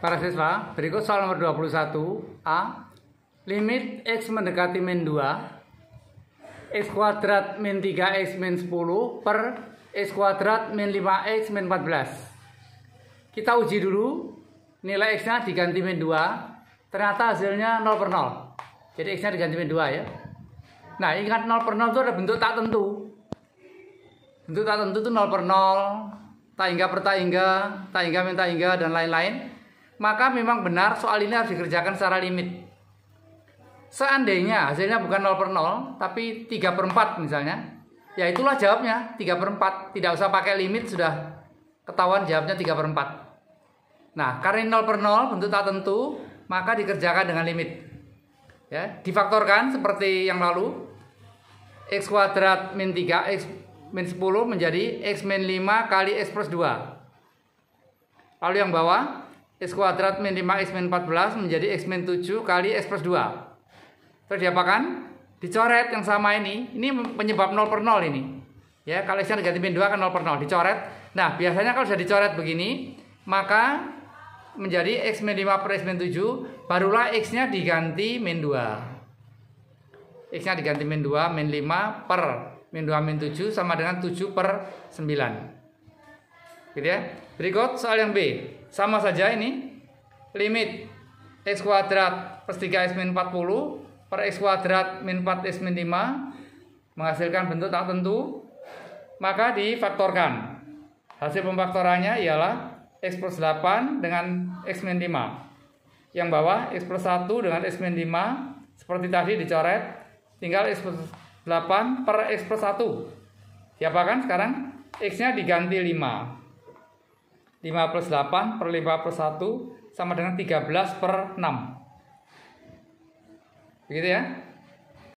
Para siswa, berikut soal nomor 21 A. Limit X mendekati min 2 X kuadrat min 3X min 10 per X kuadrat min 5X min 14. Kita uji dulu. Nilai X nya diganti min 2. Ternyata hasilnya 0 per 0. Jadi X nya diganti min 2 ya. Nah, ingat 0 per 0 itu ada bentuk tak tentu. Bentuk tak tentu itu 0 per 0, tak hingga per tak hingga min tak hingga, dan lain-lain. Maka memang benar soal ini harus dikerjakan secara limit. Seandainya hasilnya bukan 0 per 0, tapi 3 per 4 misalnya, ya itulah jawabnya, 3 per 4. Tidak usah pakai limit, sudah ketahuan jawabnya 3 per 4. Nah, karena 0 per 0 bentuk tak tentu, maka dikerjakan dengan limit. Ya, difaktorkan seperti yang lalu. X kuadrat min 3X min 10 menjadi X min 5 kali X plus 2. Lalu yang bawah, X kuadrat min 5X min 14 menjadi X min 7 kali X plus 2. Terus diapakan? Dicoret yang sama ini. Ini penyebab 0 per 0 ini. Ya, kalau X-nya diganti min 2 kan 0 per 0. Dicoret. Nah, biasanya kalau sudah dicoret begini, maka menjadi X min 5 per X min 7, barulah X-nya diganti min 2. X-nya diganti min 2, min 5 per min 2 min 7 sama dengan 7 per 9. Gitu ya. Berikut soal yang B. Sama saja ini. Limit X kuadrat plus 3X min 40 per X kuadrat min 4X min 5 menghasilkan bentuk tak tentu. Maka difaktorkan. Hasil pemfaktorannya ialah X plus 8 dengan X min 5. Yang bawah X plus 1 dengan X min 5. Seperti tadi dicoret. Tinggal X plus 8 per X plus 1. Diapakan sekarang? X-nya diganti 5. 5 plus 8 per 5 plus 1 sama dengan 13 per 6. Begitu ya.